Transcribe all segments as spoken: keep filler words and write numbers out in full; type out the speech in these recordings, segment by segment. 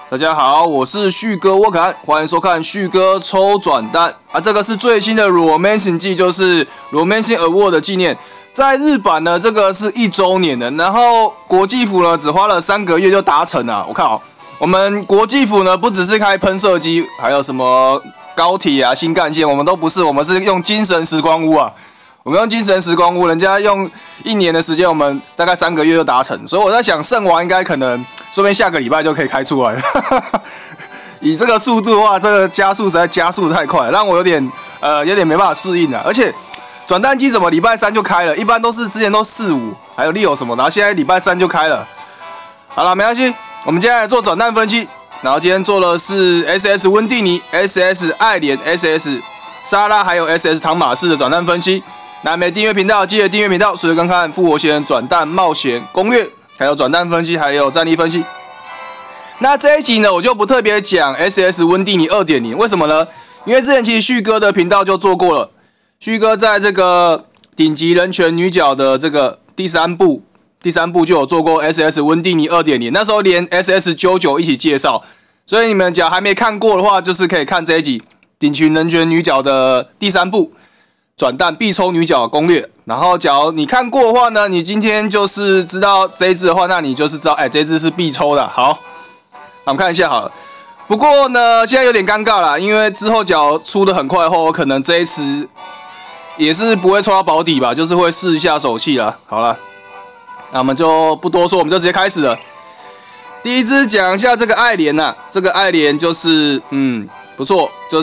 大家好，我是旭哥沃坎，欢迎收看旭哥抽转蛋啊！这个是最新的 Romancing 季，就是 Romancing Award 的纪念。在日版呢，这个是一周年的，然后国际服呢只花了三个月就达成了。我看哦，我们国际服呢不只是开喷射机，还有什么高铁啊、新干线，我们都不是，我们是用精神时光屋啊。我们用精神时光屋，人家用一年的时间，我们大概三个月就达成，所以我在想，圣王应该可能说不定下个礼拜就可以开出来了。以这个速度的话，这个加速实在加速太快，让我有点呃有点没办法适应了。而且转蛋机怎么礼拜三就开了？一般都是之前都四五，还有利友什么，然后现在礼拜三就开了。好了，没关系，我们接下来做转蛋分析。然后今天做的是 S S 温蒂尼、S S 爱莲、S S 莎拉还有 S S 汤马士的转蛋分析。那没订阅频道，记得订阅频道，随时观看复活仙转蛋冒险攻略，还有转蛋分析，还有战力分析。那这一集呢，我就不特别讲 S S 温蒂尼 二点零， 为什么呢？因为之前其实旭哥的频道就做过了，旭哥在这个顶级人权女角的这个第三部，第三部就有做过 S S 温蒂尼 二点零， 那时候连 S S 九十九 一起介绍，所以你们假如还没看过的话，就是可以看这一集顶级人权女角的第三部。转蛋必抽女角攻略，然后假如你看过的话呢，你今天就是知道这一支的话，那你就是知道，哎、欸，这一支是必抽的。好，那我们看一下好了。不过呢，现在有点尴尬啦，因为之后假如出的很快后，我可能这一次也是不会抽到保底吧，就是会试一下手气啦。好了，那我们就不多说，我们就直接开始了。第一支讲一下这个爱莲呐、啊，这个爱莲就是嗯不错，就是。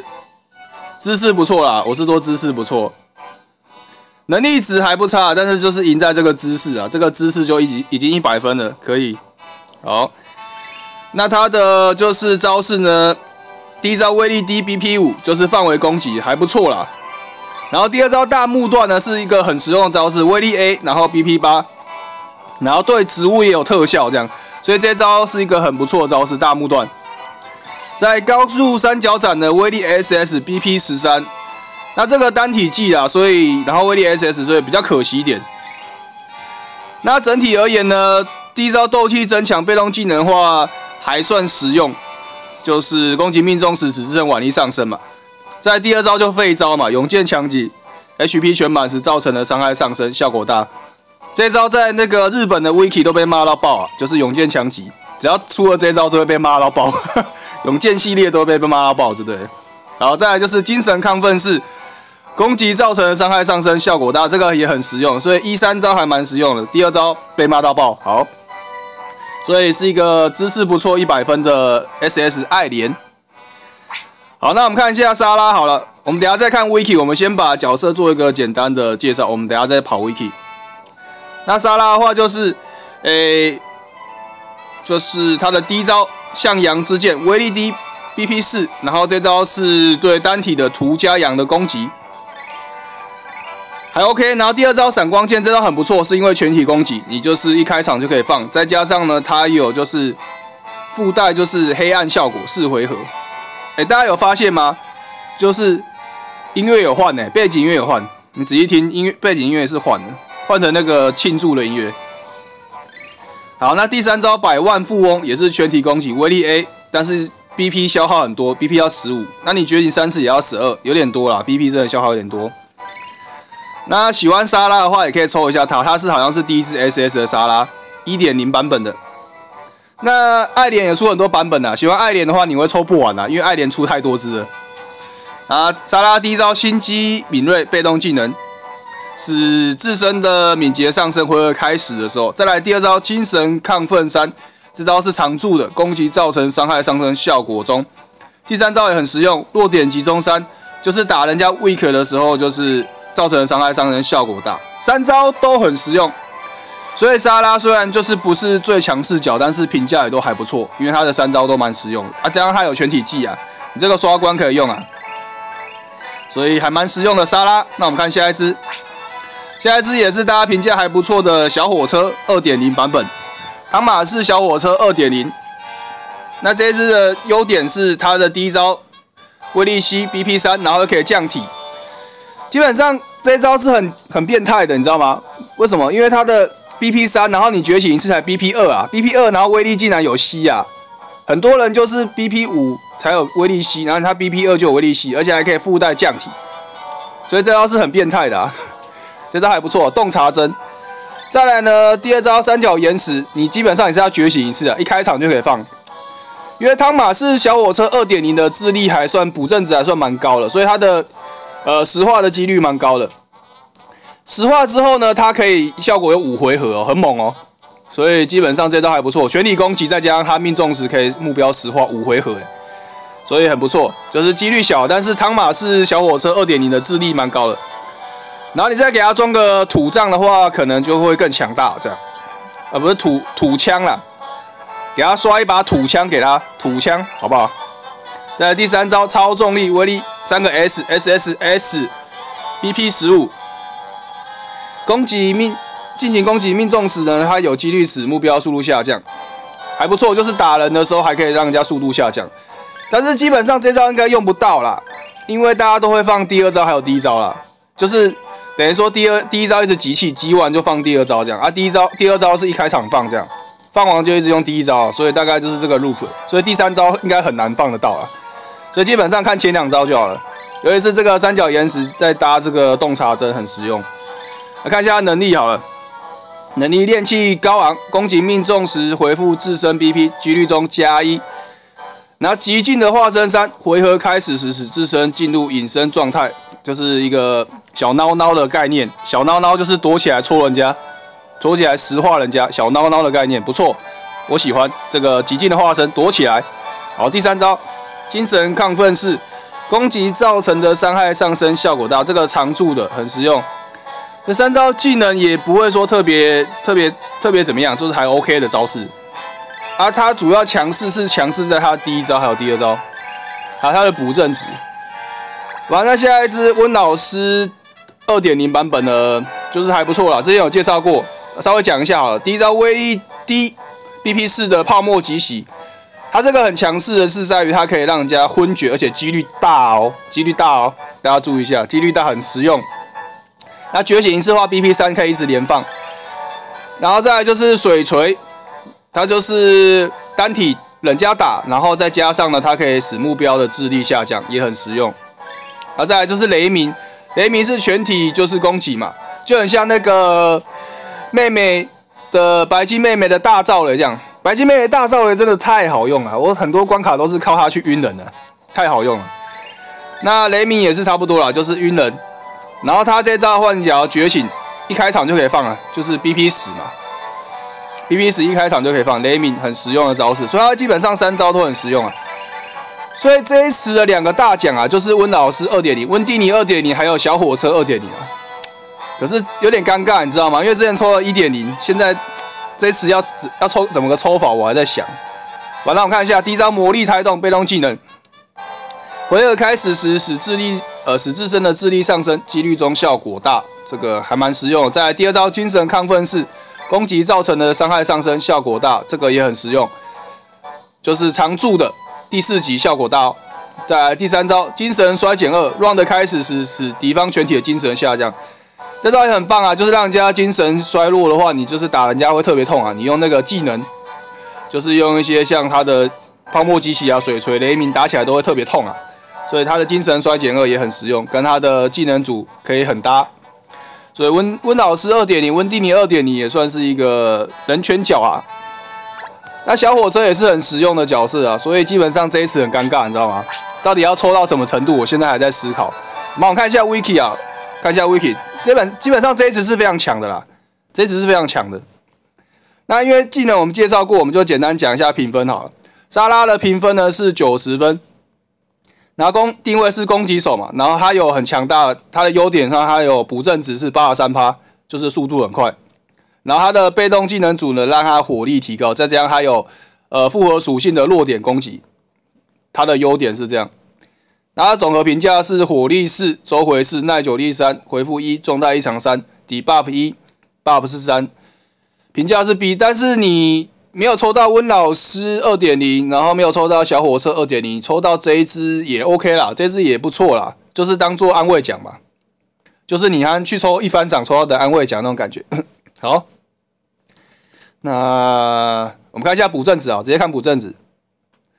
姿势不错啦，我是说姿势不错，能力值还不差，但是就是赢在这个姿势啊，这个姿势就已已经一百分了，可以。好，那他的就是招式呢，第一招威力低 B P 五 就是范围攻击还不错啦，然后第二招大木段呢是一个很实用的招式，威力 A， 然后 B P 八， 然后对植物也有特效这样，所以这招是一个很不错的招式，大木段。在高速三角斩的威力 S S B P 十三， 那这个单体技啊，所以然后威力 S S， 所以比较可惜一点。那整体而言呢，第一招斗气增强被动技能的话还算实用，就是攻击命中时使自身腕力上升嘛。在第二招就废招嘛，永剑强击 H P 全满时造成的伤害上升，效果大。这一招在那个日本的 Wiki 都被骂到爆啊，就是永剑强击，只要出了这一招都会被骂到爆。永剑系列都被被骂到爆，对不对？然后再来就是精神亢奋式，攻击造成的伤害上升，效果大，这个也很实用，所以一三招还蛮实用的。第二招被骂到爆，好，所以是一个姿势不错一百分的 S S 爱莲。好，那我们看一下莎拉好了，我们等一下再看 Wiki， 我们先把角色做一个简单的介绍，我们等一下再跑 Wiki。那莎拉的话就是，诶，就是他的第一招。向阳之剑，威力低 B P 四， 然后这招是对单体的图加阳的攻击，还 OK。然后第二招闪光剑，这招很不错，是因为全体攻击，你就是一开场就可以放，再加上呢，它有就是附带就是黑暗效果，四回合。哎，大家有发现吗？就是音乐有换呢，背景音乐有换，你仔细听，音乐背景音乐是换的，换成那个庆祝的音乐。好，那第三招百万富翁也是全体攻击，威力 A， 但是 B P 消耗很多 ，B P 要十五，那你觉醒三次也要十二，有点多啦 ，B P 真的消耗有点多。那喜欢莎拉的话，也可以抽一下它，它是好像是第一支 S S 的莎拉 一点零 版本的。那爱莲也出很多版本啊，喜欢爱莲的话，你会抽不完啊，因为爱莲出太多支了。啊，莎拉第一招心机敏锐被动技能。使自身的敏捷上升，回合开始的时候，再来第二招精神亢奋三，这招是常驻的，攻击造成伤害上升效果中。第三招也很实用，弱点集中三，就是打人家 weak 的时候，就是造成伤害上升效果大。三招都很实用，所以莎拉虽然就是不是最强势角，但是评价也都还不错，因为他的三招都蛮实用的啊，加上他有全体技啊，你这个刷关可以用啊，所以还蛮实用的莎拉。那我们看下一支。下一支也是大家评价还不错的小火车 二点零 版本，汤马士小火车 二点零。那这一支的优点是它的第一招威力 C B P 三， 然后又可以降体。基本上这一招是很很变态的，你知道吗？为什么？因为它的 B P 三， 然后你觉醒一次才 B P 二 啊 ，B P 二， 然后威力竟然有 C 啊， 很多人就是 B P 五才有威力吸，然后他 B P 二就有威力吸，而且还可以附带降体，所以这招是很变态的啊。这招还不错，洞察针。再来呢，第二招三角岩石，你基本上也是要觉醒一次啊，一开场就可以放。因为汤马士小火车 二点零 的智力还算补正值还算蛮高的，所以它的呃石化的几率蛮高的。石化之后呢，它可以效果有五回合哦，很猛哦。所以基本上这招还不错，全体攻击再加上它命中时可以目标石化五回合，所以很不错。就是几率小，但是汤马士小火车 二点零 的智力蛮高的。然后你再给它装个土杖的话，可能就会更强大。这样，啊不是土土枪啦，给它刷一把土枪给它，土枪好不好？再来第三招超重力威力三个 S S S S B P 十五，攻击命进行攻击命中时呢，它有几率使目标速度下降，还不错。就是打人的时候还可以让人家速度下降，但是基本上这招应该用不到啦，因为大家都会放第二招还有第一招啦，就是。等于说第二第一招一直集气，集完就放第二招这样啊。第一招、第二招是一开场放这样，放完就一直用第一招，所以大概就是这个 loop。所以第三招应该很难放得到啊。所以基本上看前两招就好了。尤其是这个三角岩石再搭这个洞察针很实用。来看一下能力好了，能力炼气高昂，攻击命中时回复自身 B P 几率中加一。然后极尽的化身三，回合开始时使自身进入隐身状态。就是一个小孬孬的概念，小孬孬就是躲起来戳人家，躲起来石化人家，小孬孬的概念不错，我喜欢这个极尽的化身躲起来。好，第三招精神亢奋式，攻击造成的伤害上升效果大，这个常驻的很实用。这三招技能也不会说特别特别特别怎么样，就是还 OK 的招式。啊，它主要强势是强势在它第一招还有第二招，还有它的补正值。完了，下一支温老师 二点零 版本呢，就是还不错啦，之前有介绍过，稍微讲一下好了。第一招威力低 B P 四的泡沫急袭，它这个很强势的是在于它可以让人家昏厥，而且几率大哦，几率大哦，大家注意一下，几率大很实用。那觉醒一次的话 ，B P 三 可以一直连放。然后再来就是水锤，它就是单体人家打，然后再加上呢，它可以使目标的智力下降，也很实用。然后再来就是雷鸣，雷鸣是全体就是攻击嘛，就很像那个妹妹的白金妹妹的大罩雷这样。白金妹妹大罩雷真的太好用了，我很多关卡都是靠它去晕人的，太好用了。那雷鸣也是差不多啦，就是晕人。然后它这招换脚觉醒，一开场就可以放了，就是 B P 十嘛 ，B P 十一开场就可以放雷鸣，很实用的招式，所以它基本上三招都很实用啊。所以这一次的两个大奖啊，就是温老师 二点零、温蒂尼 二点零， 还有小火车 二点零 啊。可是有点尴尬，你知道吗？因为之前抽了 一点零， 现在这一次要要抽怎么个抽法，我还在想。完了，我看一下第一招魔力胎动被动技能，回合开始时使智力呃使自身的智力上升，几率中效果大，这个还蛮实用的。再来第二招精神亢奋式，攻击造成的伤害上升，效果大，这个也很实用，就是常驻的。第四级效果大哦。再来第三招精神衰减二 ，round 开始时使敌方全体的精神下降，这招也很棒啊！就是让人家精神衰弱的话，你就是打人家会特别痛啊。你用那个技能，就是用一些像他的泡沫机器啊、水锤、雷鸣打起来都会特别痛啊。所以他的精神衰减二也很实用，跟他的技能组可以很搭。所以温温老师 二点零、温蒂尼 二点零 也算是一个人拳脚啊。那小火车也是很实用的角色啊，所以基本上这一次很尴尬，你知道吗？到底要抽到什么程度？我现在还在思考。我们看一下 wiki 啊，看一下 wiki， 基本基本上这一次是非常强的啦，这一次是非常强的。那因为技能我们介绍过，我们就简单讲一下评分好了。莎拉的评分呢是九十分，然后攻定位是攻击手嘛，然后它有很强大，它的优点上它有补正值是 百分之八十三， 就是速度很快。然后它的被动技能组呢，让它火力提高，再加上它有呃复合属性的弱点攻击，它的优点是这样。然后它总和评价是火力四、周回四、耐久力三、回复一、状态异常三、debuff 一、buff 是三，评价是 B。但是你没有抽到温老师 二点零， 然后没有抽到小火车 二点零， 抽到这一支也 OK 啦，这支也不错啦，就是当做安慰奖嘛，就是你还去抽一番赏抽到的安慰奖那种感觉。好，那我们看一下补正值啊，直接看补正值。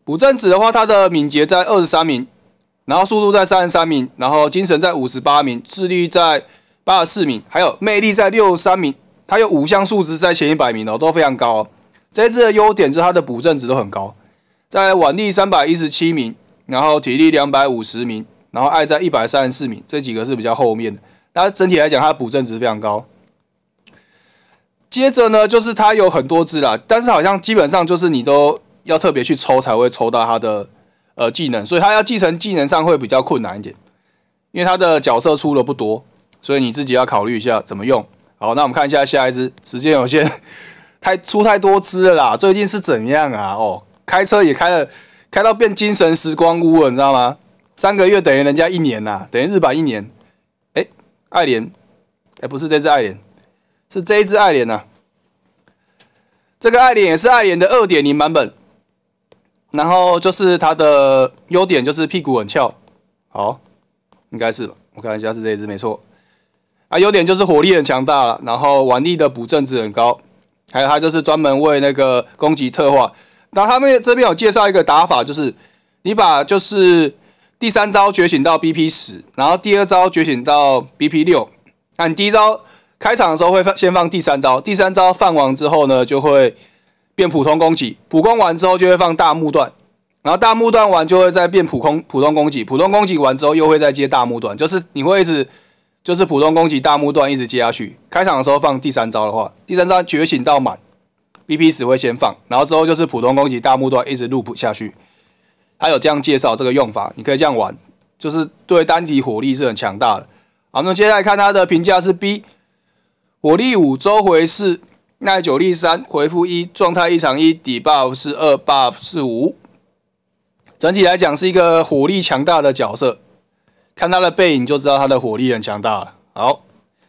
补正值的话，它的敏捷在二十三名，然后速度在三十三名，然后精神在五十八名，智力在八十四名，还有魅力在六十三名。它有五项数值在前一百名哦，都非常高哦。这一支的优点是它的补正值都很高，在腕力三百一十七名，然后体力两百五十名，然后爱在一百三十四名，这几个是比较后面的。那整体来讲，它的补正值非常高。接着呢，就是它有很多支啦，但是好像基本上就是你都要特别去抽才会抽到它的呃技能，所以它要继承技能上会比较困难一点，因为它的角色出的不多，所以你自己要考虑一下怎么用。好，那我们看一下下一支，时间有限，太出太多支了啦，最近是怎样啊？哦，开车也开了，开到变精神时光屋了，你知道吗？三个月等于人家一年呐、啊，等于日版一年。哎，爱莲，哎，不是这只爱莲，是这一只爱莲呐、啊。这个爱莲也是爱莲的 二点零 版本，然后就是它的优点就是屁股很翘，好，应该是吧？我看一下是这一只没错。啊，优点就是火力很强大了，然后腕力的补正值很高，还有它就是专门为那个攻击特化。然后他们这边有介绍一个打法，就是你把就是第三招觉醒到 B P 十，然后第二招觉醒到 B P 六。那你第一招开场的时候会先放第三招，第三招放完之后呢，就会变普通攻击，普攻完之后就会放大木段，然后大木段完就会再变普攻普通攻击，普通攻击完之后又会再接大木段，就是你会一直。就是普通攻击大木段一直接下去，开场的时候放第三招的话，第三招觉醒到满 ，B P 十会先放，然后之后就是普通攻击大木段一直 loop 下去。还有这样介绍这个用法，你可以这样玩，就是对单体火力是很强大的。好，那接下来看它的评价是 B， 火力五，周回四，耐久力三，回复一，状态异常一 ，debuff 是二 ，buff 是五。整体来讲是一个火力强大的角色。看他的背影就知道他的火力很强大了。好，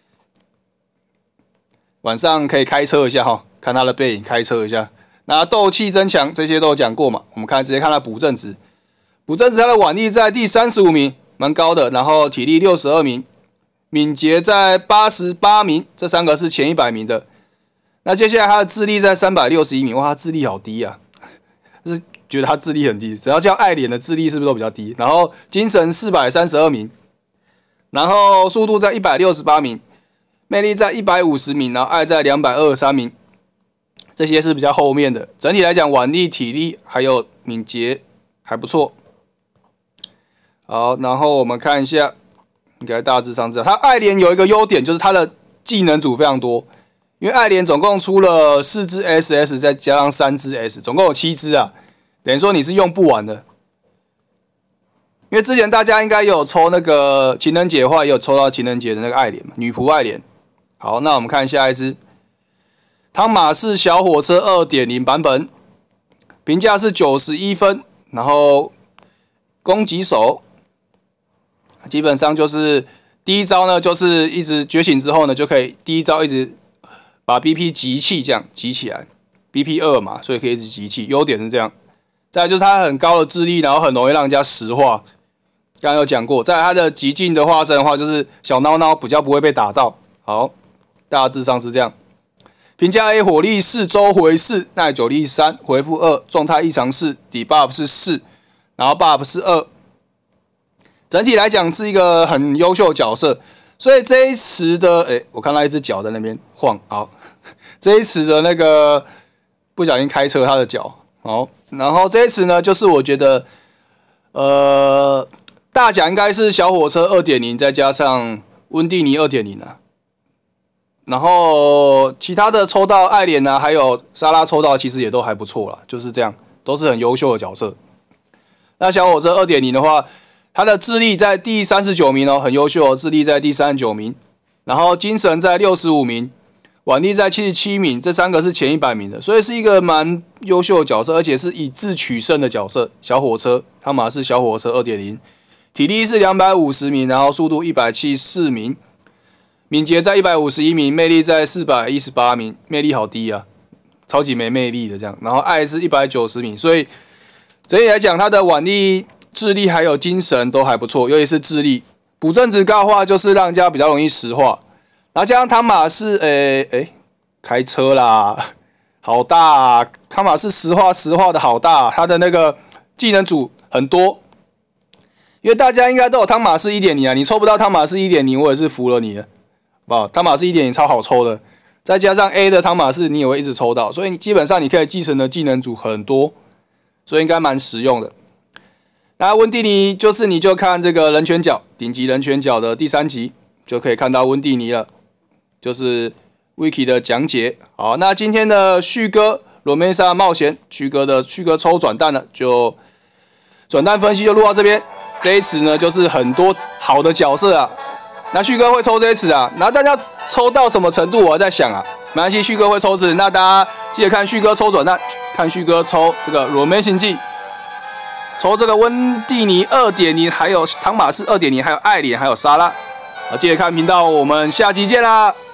晚上可以开车一下哈，看他的背影开车一下。那斗气增强这些都有讲过嘛，我们看直接看他补正值。补正值他的腕力在第三十五名，蛮高的，然后体力六十二名，敏捷在八十八名，这三个是前一百名的。那接下来他的智力在三百六十一名，哇，他智力好低啊，就是觉得他智力很低，只要叫爱莲的智力是不是都比较低？然后精神四百三十二名，然后速度在一百六十八名，魅力在一百五十名，然后爱在两百二十三名，这些是比较后面的。整体来讲，腕力、体力还有敏捷还不错。好，然后我们看一下，应该大致上这样。他爱莲有一个优点，就是他的技能组非常多，因为爱莲总共出了四只 S S， 再加上三只 S， 总共有七只啊。等于说你是用不完的，因为之前大家应该有抽那个情人节的话，也有抽到情人节的那个爱莲嘛，女仆爱莲。好，那我们看下一支，汤马士小火车 二点零 版本，评价是九十一分，然后攻击手，基本上就是第一招呢，就是一直觉醒之后呢，就可以第一招一直把 B P 集气，这样集起来 ，B P 二 嘛，所以可以一直集气，优点是这样。再来就是它很高的智力，然后很容易让人家石化。刚刚有讲过，再来它的极境的化身的话，就是小孬孬比较不会被打到。好，大致上是这样。评价 A， 火力四，周回四，耐久力三，回复二，状态异常四 ，debuff 是四，然后 buff 是二。整体来讲是一个很优秀的角色，所以这一池的，哎，我看到一只脚在那边晃，好，这一池的那个不小心开车，他的脚。好，然后这一次呢，就是我觉得，呃，大奖应该是小火车 二点零 再加上温蒂尼 二点零 啊，然后其他的抽到爱莲啊，还有莎拉抽到其实也都还不错啦，就是这样，都是很优秀的角色。那小火车 二点零 的话，它的智力在第三十九名哦，很优秀哦，智力在第三十九名，然后精神在六十五名。腕力在七十七名，这三个是前一百名的，所以是一个蛮优秀的角色，而且是以智取胜的角色。小火车，汤马士小火车 二点零， 体力是两百五十名，然后速度一百七十四名，敏捷在一百五十一名，魅力在四百一十八名，魅力好低啊，超级没魅力的这样。然后爱是一百九十名，所以整体来讲，他的腕力、智力还有精神都还不错，尤其是智力。补正值高的话，就是让人家比较容易石化。然后加上汤马士，诶、欸、诶、欸，开车啦，好大、啊！汤马士石化石化的好大、啊，他的那个技能组很多，因为大家应该都有汤马士 一点零 啊，你抽不到汤马士 一点零，我也是服了你了，好不好？汤马士 一点零 超好抽的，再加上 A 的汤马士，你也会一直抽到，所以你基本上你可以继承的技能组很多，所以应该蛮实用的。那温蒂尼就是你就看这个人拳角顶级人拳角的第三集就可以看到温蒂尼了，就是 Wiki 的讲解。好，那今天的旭哥罗梅莎冒险，旭哥的旭哥抽转蛋了，就转蛋分析就录到这边。这一次呢，就是很多好的角色啊。那旭哥会抽这一次啊，那大家抽到什么程度，我还在想啊。没关系，旭哥会抽次，那大家记得看旭哥抽转蛋，看旭哥抽这个罗梅星记。抽这个温蒂尼 二点零， 还有汤马士 二点零， 还有艾莲，还有莎拉。好，记得看频道，我们下期见啦！